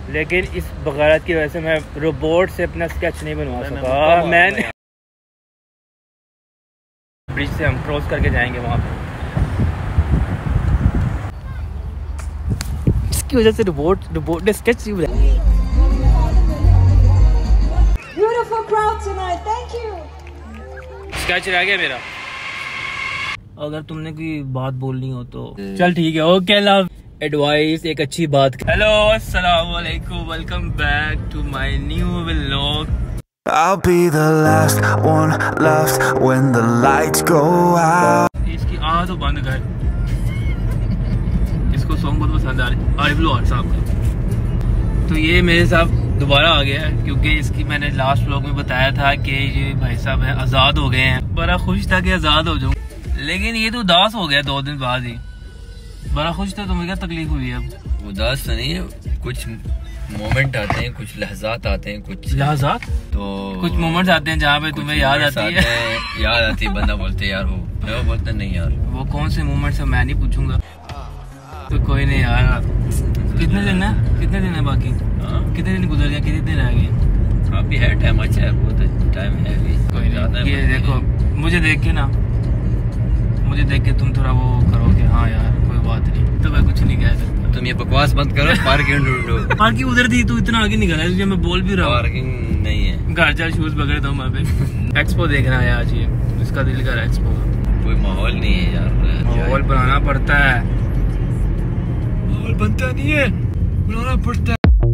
लेकिन इस बगारत की वजह से मैं रोबोट से अपना स्केच नहीं बनवा सका। मैंने ब्रिज से हम क्रॉस करके जाएंगे वहाँ पे, जिसकी वजह से रोबोट ने स्केच नहीं बनाया। Beautiful crowd tonight. Thank you. Sketch रह गया मेरा। अगर तुमने कोई बात बोलनी हो तो चल ठीक है। ओके लव एडवाइस एक अच्छी बात। हेलो अस्सलाम वालेकुम, welcome back to my new vlog. I'll be the last one left when the lights go out. इसकी तो बंद कर, इसको सॉन्ग बहुत पसंद आ रहा है आरिफ लोहार साहब का। तो ये मेरे साथ दोबारा आ गया है क्योंकि इसकी मैंने लास्ट व्लॉग में बताया था कि ये भाई साहब है आज़ाद हो गए हैं। बड़ा खुश था कि आज़ाद हो जाऊँ, लेकिन ये तो उदास हो गया 2 दिन बाद ही। बड़ा खुश था, तुम्हें क्या तकलीफ हुई है? अब उदास तो नहीं है, कुछ मोमेंट आते हैं, कुछ लहजात आते हैं, कुछ लहजात तो कुछ मोमेंट्स आते हैं जहाँ पे तुम्हें याद आती है। याद आती है, बंदा बोलते यार वो बोलते नहीं यार वो कौन से मोमेंट्स है मैं नहीं पूछूंगा। तो कोई नहीं यार, कितने दिन है बाकी? कितने दिन गुजर गए, कितने दिन रह गए? अभी है टाइम, अच्छा है, बहुत टाइम है अभी। कोई नहीं, ये देखो मुझे देख के तुम थोड़ा वो करो कि हाँ यार कोई बात नहीं, तो मैं कुछ नहीं कह सकता। तुम ये बकवास बंद करो, पार्किंग ढूंढो। पार्किंग उधर थी, तू इतना आगे निकला है, मैं बोल भी रहा हूँ पार्किंग नहीं है। घर चल शूज पकड़े तो वहाँ पे एक्सपो देखना है आज, ये इसका दिल कर एक्सपो। कोई माहौल नहीं है यार, माहौल बनाना पड़ता है। माहौल बनता नहीं है, बनाना पड़ता है।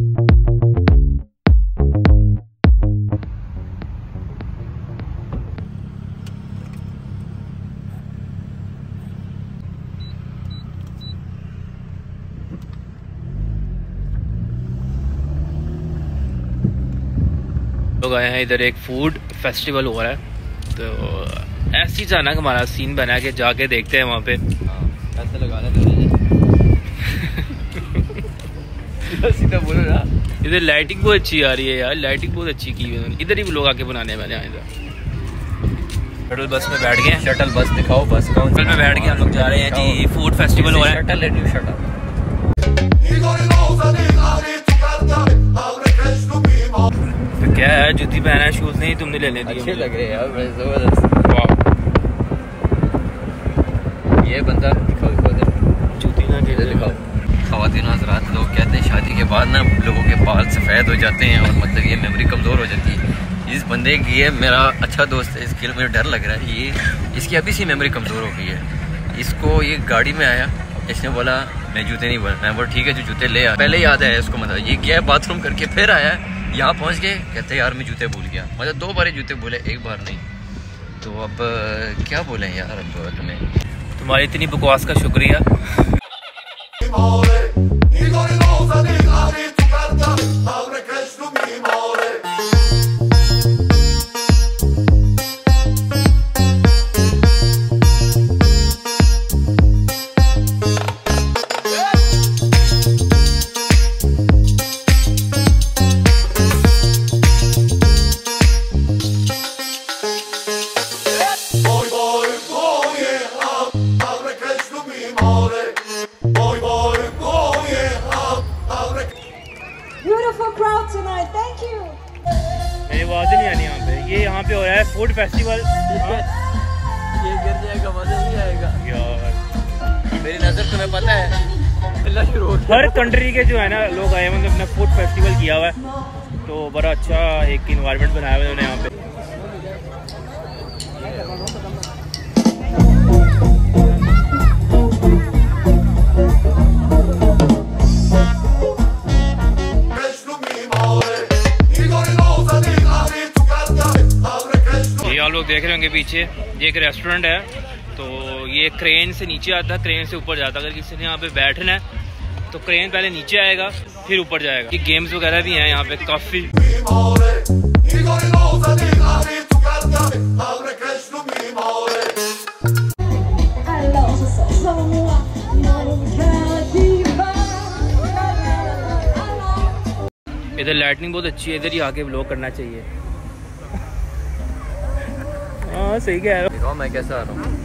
लोग आए हैं इधर, एक फूड फेस्टिवल हो रहा है, तो ऐसे ही अचानक हमारा सीन बना के जाके देखते हैं वहाँ पे। ऐसे लगा सीधा बोलो ना। इधर लाइटिंग बहुत अच्छी आ रही है यार, लाइटिंग बहुत अच्छी की है उन्होंने। इधर ही लोग आके बनाने वाले हैं। इधर शटल बस में बैठ गए, शटल बस दिखाओ, बस शटल में बैठ के हम लोग जा रहे हैं जी। फूड फेस्टिवल हो रहा है। Shuttle new shuttle. तो क्या है, जूती पहना है, शूज नहीं तुमने ले लेने अच्छे लग रहे हैं यार, बड़े जबरदस्त। ये बंदा दिखाओ जूती ना के दिखाओ। ख़वातीन हज़रात, लोग कहते हैं शादी के बाद ना लोगों के बाल सफ़ेद हो जाते हैं और मतलब ये मेमोरी कमज़ोर हो जाती है। इस बंदे की, ये मेरा अच्छा दोस्त है, इसके लिए मुझे डर लग रहा है, ये इसकी अभी से मेमोरी कमज़ोर हो गई है। इसको ये गाड़ी में आया, इसने बोला मैं जूते नहीं बोला, मैं बोला ठीक है जो जूते ले आ। पहले याद आया इसको, मतलब ये गया बाथरूम करके फिर आया, यहाँ पहुँच गए, कहते यार मैं जूते भूल गया। मतलब 2 बार जूते बोले, 1 बार नहीं। तो अब क्या बोलें यार, अब तुम्हें तुम्हारी इतनी बकवास का शुक्रिया। Beautiful crowd tonight. Thank you. मेरी आवाज़ नहीं आनी यहाँ पे। ये यहाँ पे हो रहा है फूड फेस्टिवल। ये गिर जाएगा, मजा नहीं आएगा यार। मेरी नज़र तुम्हें पता है, हर कंट्री के जो है ना लोग आए हैं, मतलब अपना फूड फेस्टिवल किया हुआ है, तो बड़ा अच्छा एक इन्वायरमेंट बनाया हुआ है उन्होंने यहाँ पे। ये आप लोग देख रहे होंगे पीछे, ये एक रेस्टोरेंट है, तो ये क्रेन से नीचे आता है, क्रेन से ऊपर जाता है। अगर किसी ने यहाँ पे बैठना है तो क्रेन पहले नीचे आएगा फिर ऊपर जाएगा। ये गेम्स वगैरह भी हैं यहाँ पे काफी। इधर लाइटनिंग बहुत अच्छी है, इधर ही आके व्लॉग करना चाहिए। हाँ सही कह रहा हूँ। मैं कैसा आ रहा हूँ,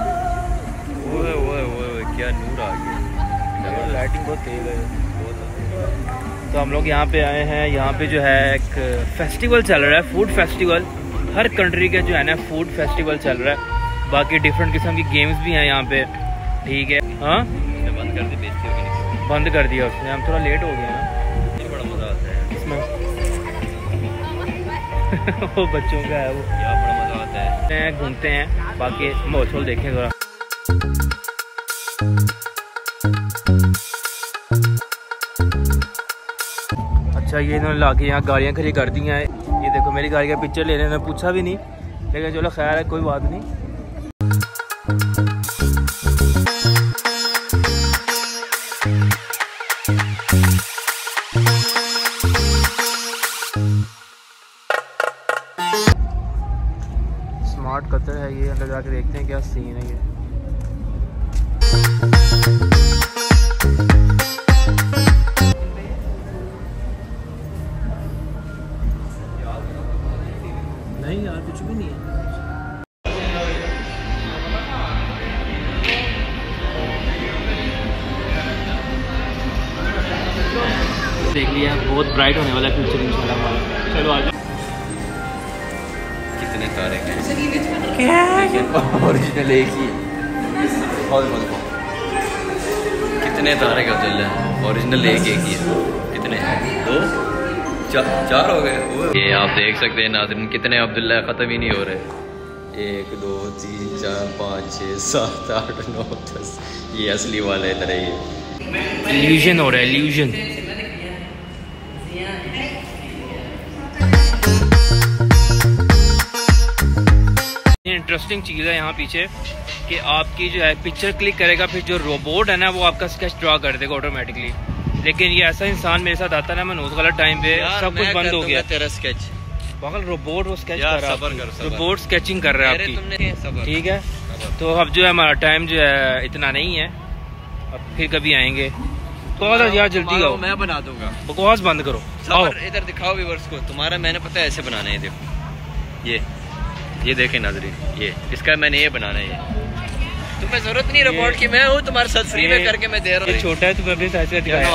ओए ओए ओए क्या नूर आ गया। लाइटिंग बहुत तेज है। तो हम लोग यहाँ पे आए हैं। यहाँ पे जो है एक फेस्टिवल चल रहा है, फूड फेस्टिवल। हर कंट्री के जो है ना फूड फेस्टिवल चल रहा है। बाकी डिफरेंट किस्म की गेम्स भी हैं यहाँ पे, ठीक है। हाँ बंद कर दी, बेइज्जती होगी नहीं। बंद कर दिया उसने, हम थोड़ा लेट हो गए ना। ये बड़ा मज़ा आता है इसमें वो बच्चों का है वो, यहाँ बड़ा मज़ा आता है। घूमते हैं, बाकी मौसम देखें थोड़ा। अच्छा ये इन्होंने ला के यहाँ गाड़ियाँ खड़ी कर दी हैं। ये देखो मेरी गाड़ी का पिक्चर लेने ने पूछा भी नहीं, लेकिन चलो खैर है, कोई बात नहीं। स्मार्ट कतर है ये, अंदर जाके देखते हैं क्या सीन है ये। नहीं यार कुछ भी नहीं है। देख लिया, बहुत ब्राइट होने वाला फ्यूचर इंशाल्लाह हमारा। चलो आ जाओ। कितने तारे हैं ओरिजिनल एक ही कितने तारे का अब्दुल्ला है, ओरिजिनल एक ही है। कितने दो चार हो गए। ये आप देख सकते हैं नाज़रीन, कितने अब्दुल्ला ख़त्म ही नहीं हो रहे। 1 2 3 4 5 6 7 8 9 10। ये असली वाला इधर है। ये इल्यूजन हो रहा है, इल्यूजन। इंटरेस्टिंग चीज़ है यहाँ पीछे कि आपकी जो है पिक्चर क्लिक करेगा, फिर जो रोबोट है ना वो आपका स्केच ड्रा कर देगा ऑटोमेटिकली। लेकिन ये ऐसा इंसान मेरे साथ आता है ना, मैं उस वाला टाइम पे सब कुछ बंद हो गया। तेरा स्केच बगल रोबोट वो स्केच कर रहा है, रोबोट स्केचिंग कर रहा है आपकी, ठीक है। तो अब जो है हमारा टाइम जो है इतना नहीं है, अब फिर कभी आएंगे। बकवास यार जल्दी आओ, मैं बना दूंगा। बकवास बंद करो, आओ इधर दिखाओ व्यूअर्स को। तुम्हारा मैंने पता है ऐसे बनाना है। देखो ये देखें नाज़रीन, ये इसका मैंने ये बनाना है। ये तुम्हें जरूरत नहीं रोबोट की, मैं हूँ तुम्हारे साथ फ्री में करके मैं दे रहा हूँ। छोटा है, तुम्हें अपने साइज से दिखाया।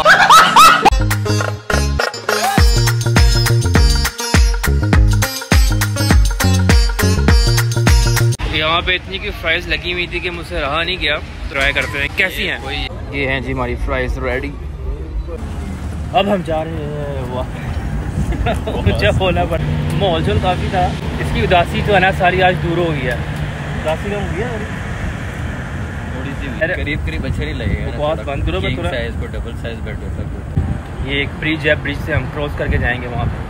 यहाँ पे इतनी की फ्राइज लगी हुई थी कि मुझसे रहा नहीं गया। ट्राई करते हैं कैसी हैं। ये हैं जी हमारी फ्राइज रेडी। अब हम जा रहे हैं। वाह मुझे बोला पर माहौल जो काफ़ी था, इसकी उदासी जो है ना सारी आज दूर हो गई है। उदासी कम हुई है थोड़ी सी, करीब अच्छा नहीं लगेगा। बहुत बंद करो, साइज को डबल साइज बेड होता है। ये एक ब्रिज है, ब्रिज से हम क्रॉस करके जाएंगे वहाँ पे।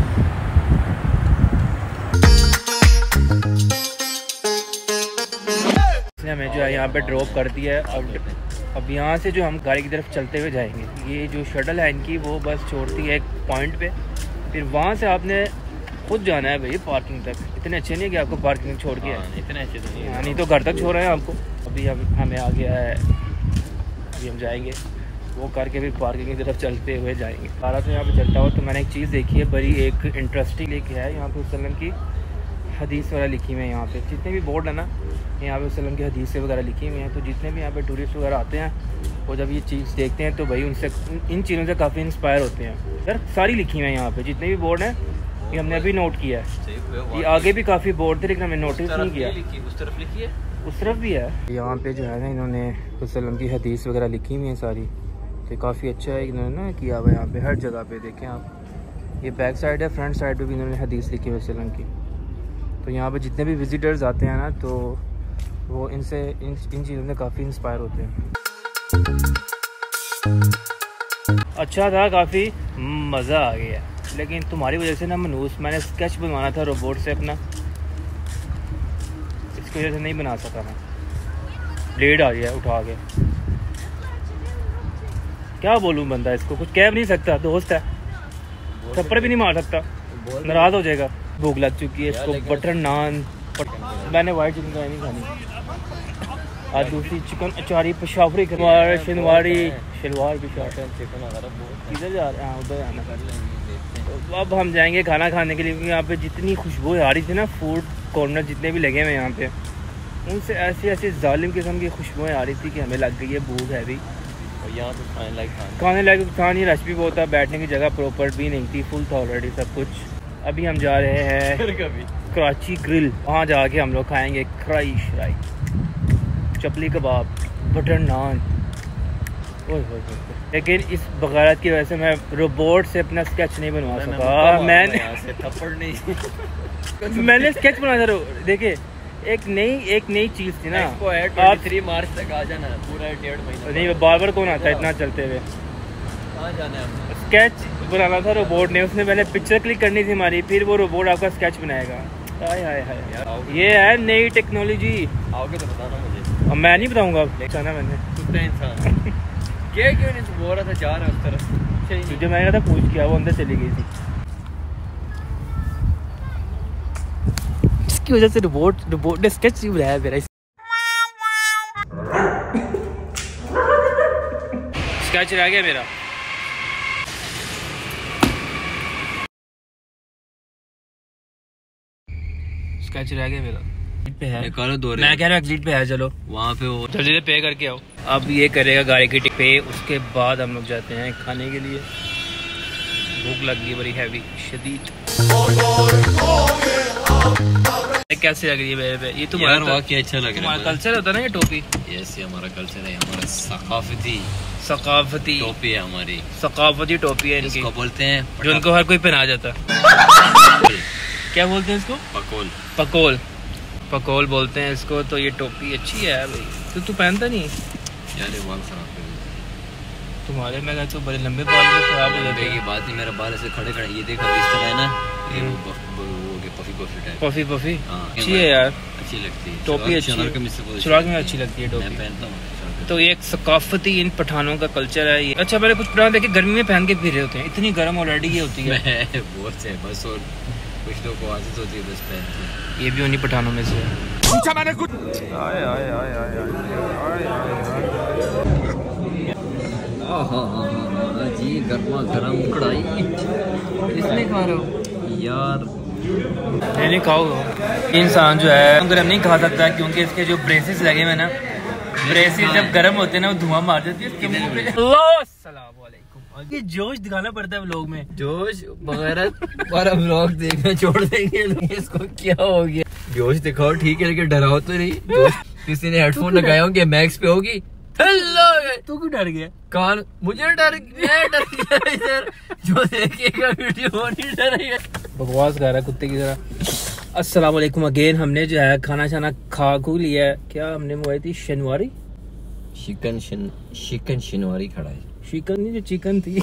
इसने हमें जो है यहाँ पे ड्रॉप कर दिया है। अब यहाँ से जो हम गाड़ी की तरफ चलते हुए जाएंगे। ये जो शटल है इनकी वो बस छोड़ती है एक पॉइंट पे, फिर वहाँ से आपने खुद जाना है भाई पार्किंग तक। इतने अच्छे नहीं है कि आपको पार्किंग छोड़ के इतने अच्छे तो नहीं, नहीं तो घर तक छोड़ रहे हैं आपको। अभी हमें आ गया है, अभी हम जाएंगे वो करके फिर पार्किंग की तरफ चलते हुए जाएंगे। सारा तो यहाँ पे चलता हो तो मैंने एक चीज़ देखी है बड़ी एक इंटरेस्टिंग लेके है। यहाँ पे वसल्लम की हदीस वगैरह लिखी हुई है। यहाँ पे जितने भी बोर्ड है ना, यहाँ पे वसल्लम की हदीसें वगैरह लिखी हुई हैं। तो जितने भी यहाँ पे टूरिस्ट वगैरह आते हैं वो जब ये चीज़ देखते हैं तो भाई उनसे इन चीज़ों से काफ़ी इंस्पायर होते हैं। यार सारी लिखी हुई हैं यहाँ पे, जितने भी बोर्ड हैं ये हमने अभी नोट किया है। ये आगे भी काफ़ी बोर्ड थे लेकिन हमने नोटिस नहीं किया। उस तरफ लिखी है, उस तरफ भी है। यहाँ पे जो है ना इन्होंने वसल्लम की हदीस वगैरह लिखी हुई हैं सारी। तो काफ़ी अच्छा है इन्होंने ना किया हुआ है यहाँ पे हर जगह पे। देखें आप, ये बैक साइड है, फ्रंट साइड पे भी इन्होंने हदीस लिखी है वसल्लम की। तो यहाँ पे जितने भी विजिटर्स आते हैं ना तो वो इनसे इन चीज़ों से काफ़ी इंस्पायर होते हैं। अच्छा था, काफ़ी मज़ा आ गया। लेकिन तुम्हारी वजह से ना मनूस, मैंने स्केच बनवाना था रोबोट से अपना, इसकी वजह से नहीं बना सका मैं। ब्लेड आ गया उठा के, क्या बोलूँ बंदा इसको, कुछ कह भी नहीं सकता। दोस्त है, थप्पड़ भी नहीं मार सकता, नाराज़ हो जाएगा। भूख लग चुकी है इसको, बटर नान। मैंने वाइट चिकन नहीं खानी, आज दूसरी चिकन अचारी पेशावरी शनिवारी शलवार पेशावर चिकन। किधर जा रहे हैं? उधर आना कर लेंगे। तो अब हम जाएंगे खाना खाने के लिए, क्योंकि यहाँ पे जितनी खुशबू आ रही थी ना, फूड कॉर्नर जितने भी लगे हुए यहाँ पे, उनसे ऐसी ऐसी जालिम किस्म की खुशबुएँ आ रही थी कि हमें लग गई है भूख है भी। और यहाँ तो खाने लायक था नहीं, रश भी बहुत था, बैठने की जगह प्रॉपर भी नहीं थी, फुल था ऑलरेडी सब कुछ। अभी हम जा रहे हैं कराची ग्रिल, वहाँ जाके हम लोग खाएंगे फ्राई चपली कबाब, बटर नान। लेकिन इस बगारत की वजह से मैं रोबोट से अपना स्केच नहीं बनवा सका। मैंने स्केच बनाया था। देखिए एक नई चीज़ थी ना, आप 3 मार्च तक आ जाना है, पूरा 1.5 महीना। नहीं बार कौन आता है इतना चलते हुए। कहाँ जाना है? स्केच बनाना था रोबोट ने, उसने पहले पिक्चर क्लिक करनी थी हमारी, फिर वो रोबोट आपका स्केच बनाएगा। हाय हाय हाय, ये है नई टेक्नोलॉजी। आओगे तो बताना मुझे। अब मैं नहीं बताऊंगा, जाना मैंने कुत्ता इंसान क्या क्यों नहीं बोल रहा था, जा रहा है उस तरफ। तुझे मैंने कहा था पूछ किया, वो अंदर चली गई थी। इसकी वजह से रोबोट ने स्केच नहीं बनाया मेरा। स्केच रह गया मेरा। स्केच रह गया मेरा पे है। मैं कह रहा हूँ एग्जिट पे है, चलो वहाँ पे वो जल्दी से पे करके आओ। अब ये करेगा गाड़ी की टिकट पे, उसके बाद हम लोग जाते हैं खाने के लिए। भूख लग गई बड़ी हैवी शदीद। कैसे लग रही है मेरे पे? ये तुम्हारा वाकई अच्छा लग रहा है। कल्चर होता है ना ये टोपी। यस, ये हमारा कल्चर है, हमारा सकाफती टोपी है, हमारी सकाफती टोपी है इनकी। इसको बोलते हैं जो इनको हर कोई पहना जाता है। क्या बोलते हैं इसको? पकोल बोलते हैं इसको। तो ये टोपी अच्छी है भाई, तो तू पहनता नहीं यार? बाल खराब कर तुम्हारे, मैं तो बड़े लंबे बाल में खराब हो जाते हैं। बात नहीं, मेरा बाल ऐसे खड़े ये देखा इस तरह है ना, ये पफी अच्छी है यार, अच्छी लगती है टोपी, अच्छी सुराग में अच्छी लगती है टोपी। पहनता हूँ। तो ये एक सकाफती इन पठानों का कल्चर है ये। अच्छा मैंने कुछ पुराना देखे गर्मी में पहन के फिर रहे होते हैं, इतनी गर्म ऑलरेडी ये होती है। बहुत से बस, और कुछ लोगों को आदत होती है बस पहनते। ये भी उन्हीं पठानों में से पूछा मैंने कुछ। जी गर्मा गर्म कढ़ाई इसमें खा रहे हो यार? नहीं खाओ। इंसान जो है गर्म नहीं खा सकता, क्योंकि इसके जो ब्रेसेस लगे हुए ना, ब्रेसेस जब गर्म होते हैं ना वो धुआं मार देती है इसके मुंह पे। ये जोश दिखाना पड़ता है व्लॉग में। जोश वगैरह हमारा व्लॉग देखना छोड़ देंगे, इसको क्या हो गया? जोश दिखाओ ठीक है, लेकिन डराओ तो नहीं। किसी ने हेडफोन लगाया होंगे, मैक्स पे होगी। तू क्यों डर गया? कान मुझे डर गया। जो देखेगा वीडियो वो नहीं डरेगा। बकवास कर रहा है कुत्ते की तरह। अस्सलाम वालेकुम अगेन। हमने जो है खाना शाना खा लिया है। क्या हमने मंगाई थी? शनिवारी चिकन शनिवारी खड़ा है। चिकन नहीं, जो चिकन थी।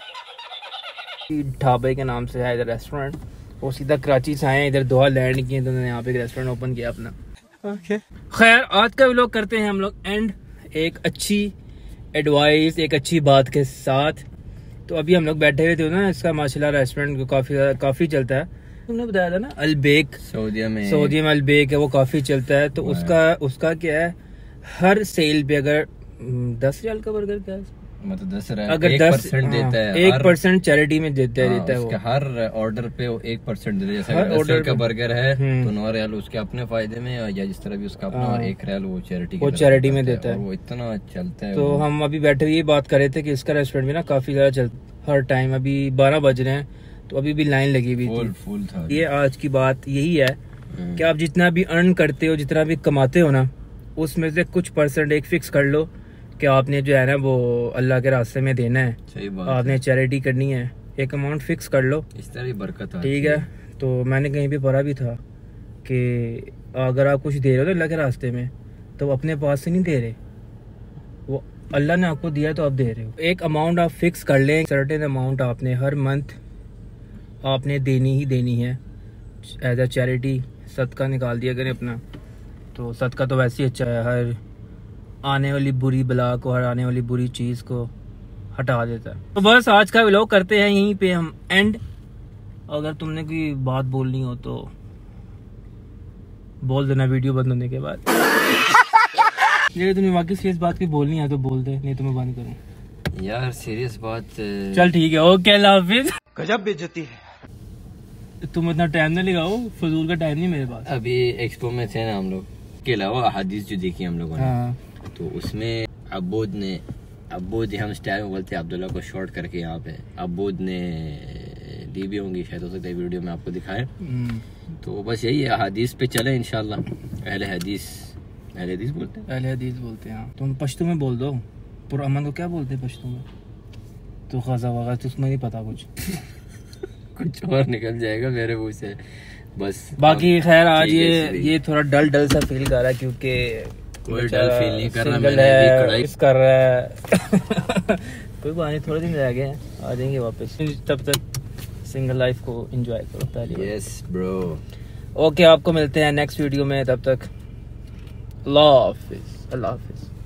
ढाबे के नाम से है इधर रेस्टोरेंट। वो सीधा कराची से आए हैं, इधर दोहा लैंड किए तो उन्होंने यहाँ पे रेस्टोरेंट ओपन किया अपना। खैर आज का व्लॉग करते हैं हम लोग एंड, एक अच्छी एडवाइस, एक अच्छी बात के साथ। तो अभी हम लोग बैठे हुए थे ना, इसका माशाल्लाह रेस्टोरेंट काफी चलता है। तुमने बताया था ना अलबेक, सऊदीया में अलबेक है, वो काफी चलता है। तो उसका क्या है, हर सेल पे अगर 10 रियाल का बर्गर, क्या है मतलब 10 रियाल, अगर 1% देता है, 1% चैरिटी में देता है वो। हर ऑर्डर पे वो 1% देता है। जैसे ऑर्डर का बर्गर है तो 9 रियाल उसके अपने फायदे में, या जिस तरह भी उसका अपना, और 1 रियाल वो चैरिटी में देता है। वो इतना चलता है। तो हम अभी बैठे हुए बात कर रहे थे कि इसका रेस्टोरेंट भी ना काफी ज्यादा चलता हर टाइम। अभी 12 बज रहे हैं तो अभी भी लाइन लगी हुई थी, फुल था। ये आज की बात यही है कि आप जितना भी अर्न करते हो, जितना भी कमाते हो ना, उसमें से कुछ % एक फिक्स कर लो कि आपने जो है ना वो अल्लाह के रास्ते में देना है। सही बात, आपने चैरिटी करनी है। एक अमाउंट फिक्स कर लो, इस तरह बरकत है। ठीक है। तो मैंने कहीं पे पढ़ा भी था कि अगर आप कुछ दे रहे हो ना अल्लाह के रास्ते में, तो अपने पास से नहीं दे रहे, वो अल्लाह ने आपको दिया तो आप दे रहे हो। एक अमाउंट आप फिक्स कर लें, सर्टेन अमाउंट आपने हर मंथ आपने देनी ही देनी है एज अ चैरिटी। सदका निकाल दिया करें अपना, तो सदका तो वैसे ही अच्छा है, हर आने वाली बुरी बला को, हर आने वाली बुरी चीज़ को हटा देता है। तो बस आज का व्लॉग करते हैं यहीं पे हम एंड। अगर तुमने कोई बात बोलनी हो तो बोल देना वीडियो बंद होने के बाद। ये तुम्हें वाकई सीरियस बात की बोलनी है तो बोल दे, नहीं तो मैं बंद करूँ। यार सीरियस बात, चल ठीक है, ओके अल्लाह हाफिज। गजब बेइज्जती है। तुम इतना टाइम ना लगाओ, फजूल का टाइम नहीं मेरे पास। अभी एक्सपो में थे ना हम लोग, के अलावा हदीस जो देखी हम लोगों ने, तो उसमें अबूद ने अब्बूद हम स्टाइल में बोलते हैं, अब्दुल्ला को शॉर्ट करके यहाँ पे अब्बूद ने दी भी होंगी शायद, हो सकता है वीडियो में आपको दिखाएं। तो बस यही है, हदीस पे चले इंशाल्लाह। अहले हदीस बोलते हैं, अहले हदीस बोलते हैं। तुम पश्तो में बोल दो, पुरअमन को क्या बोलते हैं पश्तो में? तो खजा वगैरह तो उसमें नहीं पता कुछ कुछ और निकल जाएगा मेरे मुंह से बस। बाकी खैर आज ये थोड़ा डल सा फील कर रहा है, क्योंकि कोई डल फील नहीं कर रहा, मैंने अभी कढ़ाई कर रहा है कोई बात नहीं, थोड़े दिन रह गए हैं, आ जाएंगे वापस। तब तक सिंगल लाइफ को एंजॉय करो पहले। Yes bro. ओके, आपको मिलते हैं नेक्स्ट वीडियो में, तब तक अल्लाह हाफिज।